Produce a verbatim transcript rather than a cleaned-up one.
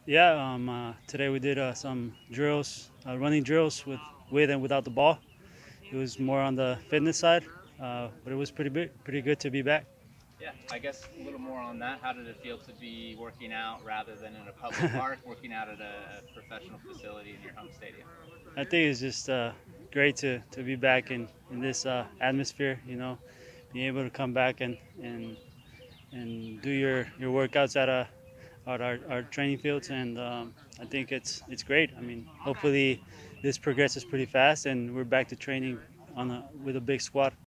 Yeah, um, uh, today we did uh, some drills, uh, running drills with with and without the ball. It was more on the fitness side, uh, but it was pretty big, pretty good to be back. Yeah, I guess a little more on that. How did it feel to be working out rather than in a public park, working out at a professional facility in your home stadium? I think it's just uh, great to, to be back in in this uh, atmosphere. You know, being able to come back and and and do your your workouts at a at our, our training fields, and um, I think it's it's great. I mean, hopefully this progresses pretty fast, and we're back to training on a, with a big squad.